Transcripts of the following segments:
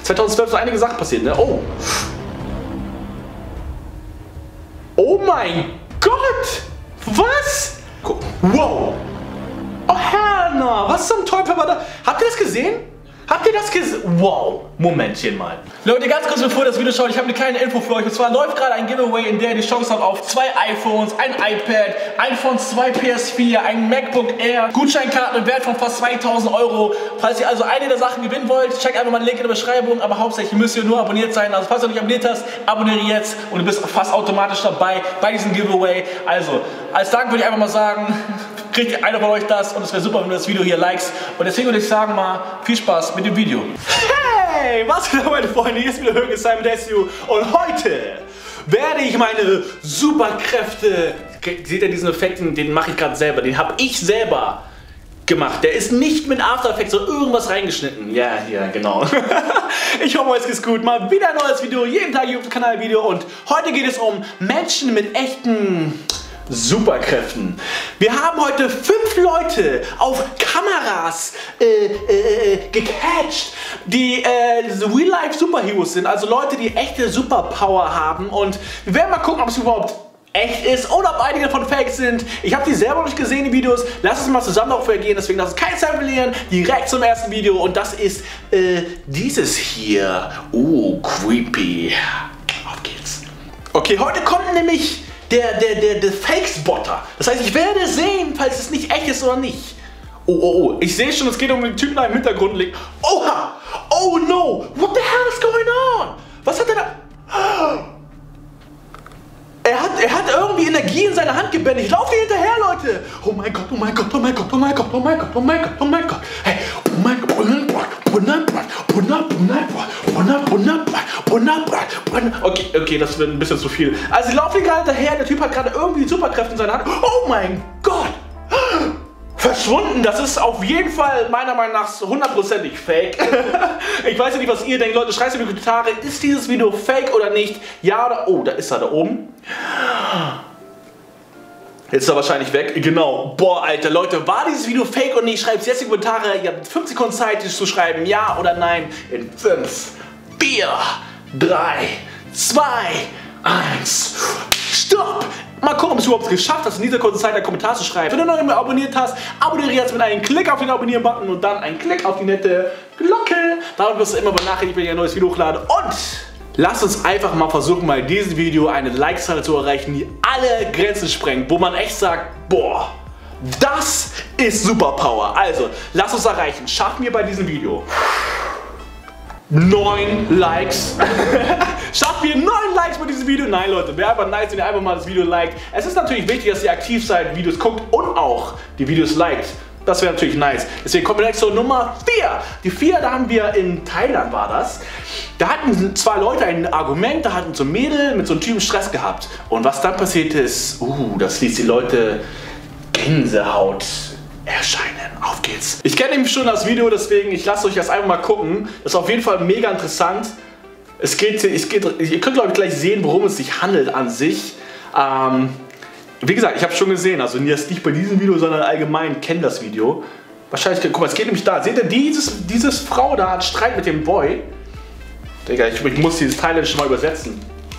2012 sind einige Sachen passiert, ne? Oh. Oh mein Gott! Was? Wow! Oh Herrna, was zum Teufel war da? Habt ihr das gesehen? Habt ihr das gesehen? Wow, Momentchen mal. Leute, ganz kurz bevor ihr das Video schaut, ich habe eine kleine Info für euch. Und zwar läuft gerade ein Giveaway, in der ihr die Chance habt auf 2 iPhones, ein iPad, iPhone 2 PS4, ein MacBook Air, Gutscheinkarten im Wert von fast 2000 Euro. Falls ihr also eine der Sachen gewinnen wollt, checkt einfach mal den Link in der Beschreibung. Aber hauptsächlich müsst ihr nur abonniert sein. Also falls du noch nicht abonniert hast, abonniere jetzt und du bist fast automatisch dabei bei diesem Giveaway. Also, als Dank würde ich einfach mal sagen, kriegt einer von euch das und es wäre super, wenn du das Video hier likest. Und deswegen würde ich sagen mal, viel Spaß mit dem Video. Hey, was geht meine Freunde, hier ist wieder Högen Simon Desue und heute werde ich meine Superkräfte, seht ihr diesen Effekt, den mache ich gerade selber, den habe ich selber gemacht. Der ist nicht mit After Effects oder irgendwas reingeschnitten. Ja, genau. Ich hoffe, es geht gut. Mal wieder ein neues Video, jeden Tag YouTube-Kanal-Video und heute geht es um Menschen mit echten Superkräften. Wir haben heute 5 Leute auf Kameras gecatcht, die Real-Life Superheroes sind, also Leute, die echte Superpower haben und wir werden mal gucken, ob es überhaupt echt ist oder ob einige davon fake sind. Ich habe die selber noch nicht gesehen, die Videos. Lass uns mal zusammen darauf reagieren, deswegen lass uns keine Zeit verlieren. Direkt zum ersten Video und das ist dieses hier. Creepy. Auf geht's. Okay, heute kommt nämlich der Fake-Spotter. Das heißt, ich werde sehen, falls es nicht echt ist oder nicht. Oh. Ich sehe schon, es geht um den Typen, der im Hintergrund liegt. Oha! Oh no! What the hell is going on? Was hat er da? Er hat irgendwie Energie in seiner Hand gebändigt. Ich laufe hier hinterher, Leute. Oh mein Gott, oh mein Gott, oh mein Gott, oh mein Gott, oh mein Gott, oh mein Gott, oh mein Gott. Hey, oh mein Gott, okay, das wird ein bisschen zu viel. Also ich laufe hier gerade hinterher, der Typ hat gerade irgendwie Superkräfte in seiner Hand. Oh mein Gott! Verschwunden, das ist auf jeden Fall meiner Meinung nach 100%ig fake. Ich weiß ja nicht, was ihr denkt, Leute, schreibt in die Kommentare, ist dieses Video fake oder nicht? Ja oder... Oh, da ist er, da oben. Jetzt ist er wahrscheinlich weg. Genau. Boah, Alter, Leute, war dieses Video fake oder nicht? Schreibt es jetzt in die Kommentare. Ihr habt 5 Sekunden Zeit, das zu schreiben, ja oder nein. In 5, 4, 3, 2, 1. Stopp! Mal gucken, ob du es überhaupt geschafft hast, in dieser kurzen Zeit einen Kommentar zu schreiben. Wenn du noch nicht mehr abonniert hast, abonniere jetzt mit einem Klick auf den Abonnieren-Button und dann einen Klick auf die nette Glocke. Damit wirst du immer benachrichtigt, wenn ich ein neues Video hochlade. Und lass uns einfach mal versuchen, bei diesem Video eine Like-Zahl zu erreichen, die alle Grenzen sprengt. Wo man echt sagt, boah, das ist Superpower. Also, lass uns erreichen. Schaffen wir bei diesem Video 9 Likes. Schaffen wir 9 Likes bei diesem Video? Nein, Leute, wäre einfach nice, wenn ihr einfach mal das Video liked. Es ist natürlich wichtig, dass ihr aktiv seid, Videos guckt und auch die Videos liked. Das wäre natürlich nice. Deswegen kommen wir direkt zur Nummer 4. Die 4, da haben wir in Thailand war das. Da hatten 2 Leute ein Argument, da hatten so ein Mädel mit so einem Typen Stress gehabt. Und was dann passiert ist, das ließ die Leute Gänsehaut erscheinen. Auf geht's. Ich kenne nämlich schon das Video, deswegen ich lasse euch das einfach mal gucken. Das ist auf jeden Fall mega interessant. Ihr könnt glaube ich gleich sehen, worum es sich handelt an sich. Wie gesagt, ich habe es schon gesehen, also jetzt nicht bei diesem Video, sondern allgemein kennen das Video. Wahrscheinlich, guck mal, es geht nämlich da. Seht ihr, dieses Frau da hat Streit mit dem Boy. Digga, ich muss dieses Thailändische mal übersetzen.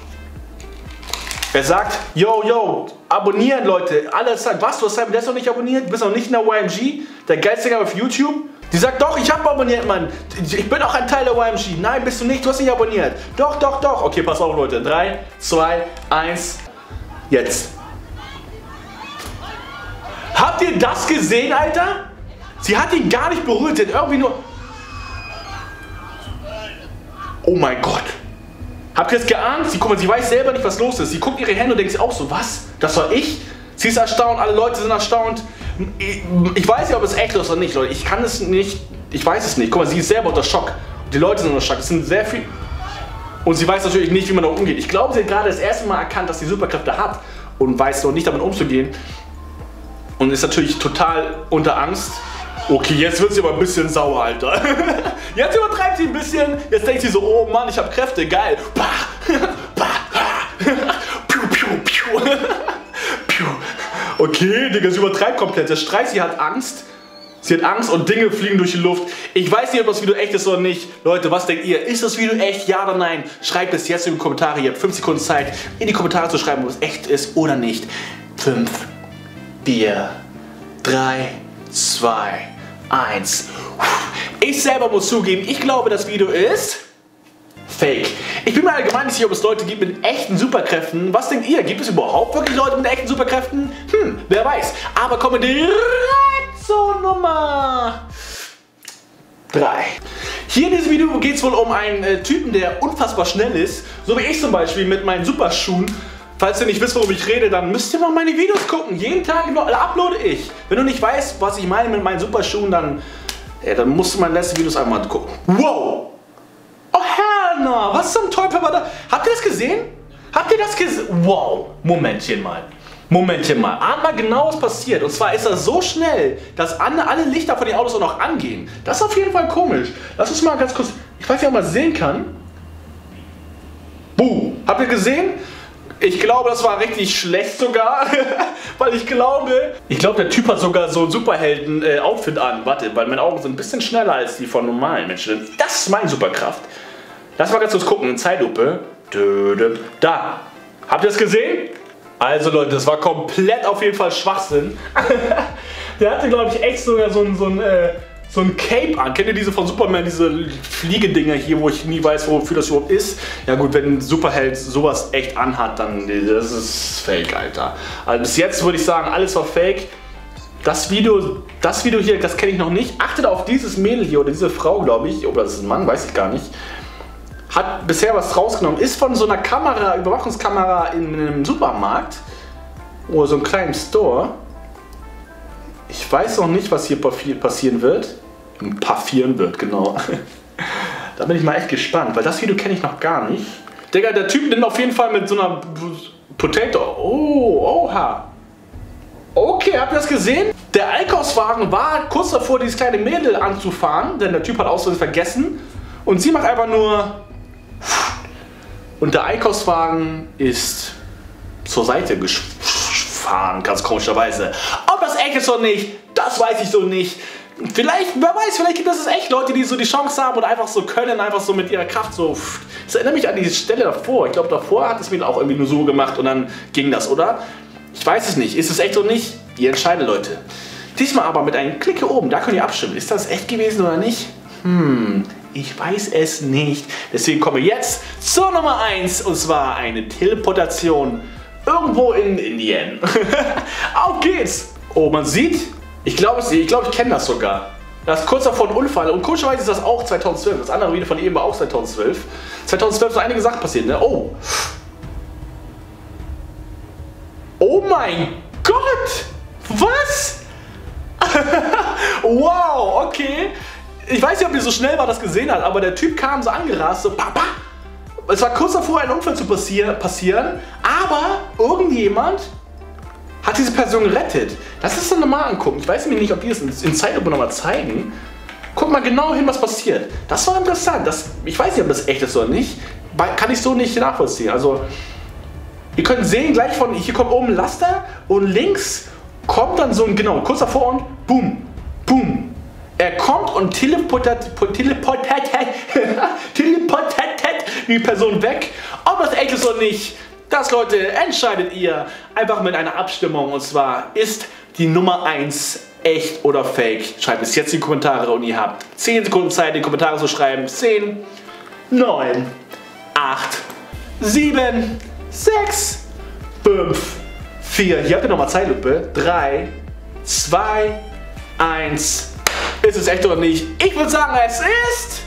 Er sagt, yo, abonnieren Leute, alles sagt, was, du hast Simon Desue noch nicht abonniert, du bist noch nicht in der YMG, der geilste Gang auf YouTube. Die sagt, doch, ich habe abonniert, Mann, ich bin auch ein Teil der YMG. Nein, bist du nicht, du hast nicht abonniert. Doch. Okay, pass auf, Leute, 3, 2, 1, jetzt. Habt ihr das gesehen, Alter? Sie hat ihn gar nicht berührt, sie hat irgendwie nur... Oh mein Gott. Habt ihr das geahnt? Sie weiß selber nicht, was los ist. Sie guckt ihre Hände und denkt sich auch so, was? Das war ich? Sie ist erstaunt, alle Leute sind erstaunt. Ich weiß ja, ob es echt ist oder nicht, Leute. Ich kann es nicht, ich weiß es nicht. Guck mal, sie ist selber unter Schock. Die Leute sind unter Schock. Es sind sehr viel... Und sie weiß natürlich nicht, wie man damit umgeht. Ich glaube, sie hat gerade das erste Mal erkannt, dass sie Superkräfte hat und weiß noch nicht, damit umzugehen. Und ist natürlich total unter Angst. Okay, jetzt wird sie aber ein bisschen sauer, Alter. Jetzt übertreibt sie ein bisschen. Jetzt denkt sie so, oh Mann, ich habe Kräfte, geil. Okay, Digga, sie übertreibt komplett. Der Streit, sie hat Angst. Sie hat Angst und Dinge fliegen durch die Luft. Ich weiß nicht, ob das Video echt ist oder nicht. Leute, was denkt ihr? Ist das Video echt? Ja oder nein? Schreibt es jetzt in die Kommentare. Ihr habt 5 Sekunden Zeit, in die Kommentare zu schreiben, ob es echt ist oder nicht. 5, 4, 3, 2, 1. Ich selber muss zugeben, ich glaube, das Video ist fake. Ich bin mir allgemein nicht sicher, ob es Leute gibt mit echten Superkräften. Was denkt ihr? Gibt es überhaupt wirklich Leute mit echten Superkräften? Wer weiß. Aber kommen wir direkt zur Nummer 3. Hier in diesem Video geht es wohl um einen Typen, der unfassbar schnell ist. So wie ich zum Beispiel mit meinen Superschuhen. Falls ihr nicht wisst, worum ich rede, dann müsst ihr mal meine Videos gucken. Jeden Tag uploade ich. Wenn du nicht weißt, was ich meine mit meinen Superschuhen, dann musst du meine letzten Videos einmal gucken. Wow! Oh Herrna, was zum Teufel war da? Habt ihr das gesehen? Habt ihr das gesehen? Wow, Momentchen mal. Ahnt mal genau, was passiert. Und zwar ist das so schnell, dass alle Lichter von den Autos auch noch angehen. Das ist auf jeden Fall komisch. Lass uns mal ganz kurz, ich weiß nicht, ob man es sehen kann. Boom, habt ihr gesehen? Ich glaube, das war richtig schlecht sogar, weil ich glaube, der Typ hat sogar so ein Superhelden-Outfit an. Warte, weil meine Augen sind ein bisschen schneller als die von normalen Menschen. Das ist meine Superkraft. Lass mal ganz kurz gucken, in Zeitlupe. Da. Habt ihr das gesehen? Also Leute, das war komplett auf jeden Fall Schwachsinn. Der hatte, glaube ich, echt sogar so ein Cape an. Kennt ihr diese von Superman, diese Fliegedinger hier, wo ich nie weiß, wofür das überhaupt ist? Ja gut, wenn ein Superheld sowas echt anhat, dann das ist fake, Alter. Also bis jetzt würde ich sagen, alles war fake. Das Video hier, das kenne ich noch nicht. Achtet auf dieses Mädel hier oder diese Frau, glaube ich. Oder das ist ein Mann, weiß ich gar nicht. Hat bisher was rausgenommen. Ist von so einer Kamera, Überwachungskamera in einem Supermarkt. Oder so einem kleinen Store. Ich weiß noch nicht, was hier passieren wird. Passieren wird, genau. Da bin ich mal echt gespannt, weil das Video kenne ich noch gar nicht. Digga, der Typ nimmt auf jeden Fall mit so einer Potato. Oh, oha. Okay, habt ihr das gesehen? Der Einkaufswagen war kurz davor, dieses kleine Mädel anzufahren, denn der Typ hat Ausweis vergessen. Und sie macht einfach nur... Und der Einkaufswagen ist zur Seite gefahren, ganz komischerweise. Ob das echt ist oder nicht, das weiß ich so nicht. Vielleicht, wer weiß, vielleicht gibt es echt Leute, die so die Chance haben oder einfach so können, einfach so mit ihrer Kraft so. Das erinnert mich an die Stelle davor. Ich glaube, davor hat es mir auch irgendwie nur so gemacht und dann ging das, oder? Ich weiß es nicht. Ist es echt oder nicht? Ihr entscheidet, Leute. Diesmal aber mit einem Klick hier oben, da könnt ihr abstimmen. Ist das echt gewesen oder nicht? Ich weiß es nicht. Deswegen kommen wir jetzt zur Nummer 1 und zwar eine Teleportation irgendwo in Indien. Auf geht's! Oh, man sieht, ich glaube, ich kenne das sogar. Das ist kurz davor ein Unfall und komischerweise ist das auch 2012. Das andere Video von eben war auch 2012. 2012 sind einige Sachen passiert, ne? Oh! Oh mein Gott! Was? Wow, okay. Ich weiß nicht, ob ihr so schnell das gesehen habt, aber der Typ kam so angerast, so Papa. Es war kurz davor, ein Unfall zu passieren, aber irgendjemand hat diese Person gerettet. Das ist dann normal angucken. Ich weiß nämlich nicht, ob die das in Zeitlupe nochmal zeigen. Guck mal genau hin, was passiert. Das war interessant. Ich weiß nicht, ob das echt ist oder nicht. Kann ich so nicht nachvollziehen. Also, ihr könnt sehen, gleich hier kommt oben ein Laster und links kommt dann so ein, genau, kurz davor und boom, boom. Er kommt und teleportiert die Person weg. Ob das echt ist oder nicht, das, Leute, entscheidet ihr einfach mit einer Abstimmung. Und zwar, ist die Nummer 1 echt oder fake? Schreibt es jetzt in die Kommentare und ihr habt 10 Sekunden Zeit, in die Kommentare zu schreiben. 10, 9, 8, 7, 6, 5, 4. Hier habt ihr nochmal Zeitlupe. 3, 2, 1. Ist es echt oder nicht? Ich würde sagen, es ist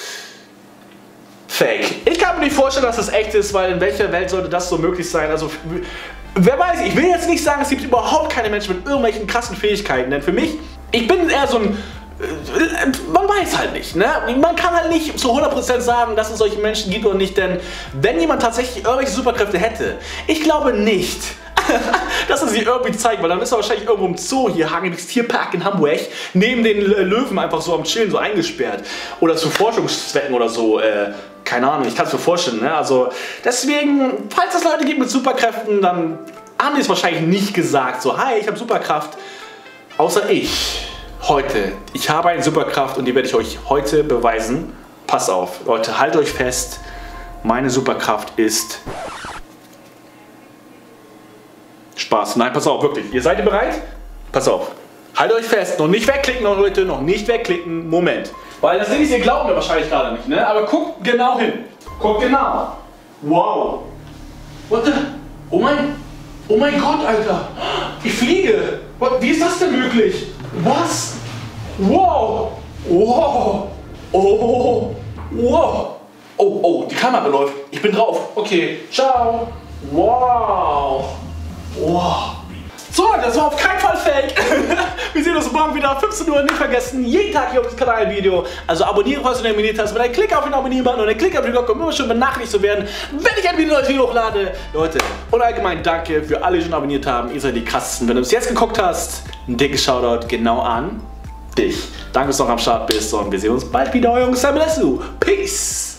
fake. Ich kann mir nicht vorstellen, dass es echt ist, weil in welcher Welt sollte das so möglich sein? Also, wer weiß, ich will jetzt nicht sagen, es gibt überhaupt keine Menschen mit irgendwelchen krassen Fähigkeiten, denn für mich, ich bin eher so ein, man weiß halt nicht, ne? Man kann halt nicht zu 100% sagen, dass es solche Menschen gibt oder nicht, denn wenn jemand tatsächlich irgendwelche Superkräfte hätte, ich glaube nicht, dass er sie irgendwie zeigt, weil dann ist er wahrscheinlich irgendwo im Zoo hier, Hagenbecks Tierpark in Hamburg, neben den Löwen einfach so am Chillen, so eingesperrt. Oder zu Forschungszwecken oder so, keine Ahnung, ich kann es mir vorstellen, ne? Also deswegen, falls es Leute gibt mit Superkräften, dann haben die es wahrscheinlich nicht gesagt, so, hi, ich habe Superkraft, außer ich heute, ich habe eine Superkraft und die werde ich euch heute beweisen. Pass auf, Leute, haltet euch fest. Meine Superkraft ist Spaß. Nein, pass auf, wirklich. Ihr seid ihr bereit? Pass auf. Haltet euch fest. Noch nicht wegklicken, Leute. Noch nicht wegklicken. Moment. Weil das Ding ist, ihr glaubt mir wahrscheinlich gerade nicht, ne? Aber guckt genau hin. Guckt genau. Wow. What the? Oh mein Gott, Alter. Ich fliege. Wie ist das denn möglich? Was? Wow. Wow. Oh. Wow. Oh, die Kamera läuft. Ich bin drauf. Okay, ciao. Wow. Wow. So, das war auf keinen Fall fake. Wir sehen uns morgen wieder 15 Uhr. Nicht vergessen, jeden Tag hier auf dem Kanal ein Video. Also abonniere, falls du nicht abonniert hast. Mit einem Klick auf den Abonnieren-Button und einem Klick auf die Glocke, um immer schon benachrichtigt zu werden, wenn ich ein Video hochlade. Leute, und allgemein danke für alle, die schon abonniert haben. Ihr seid die krassesten. Wenn du es jetzt geguckt hast, ein dickes Shoutout genau an dich. Danke, dass du noch am Start bist und wir sehen uns bald wieder. Euer Jungs, Peace.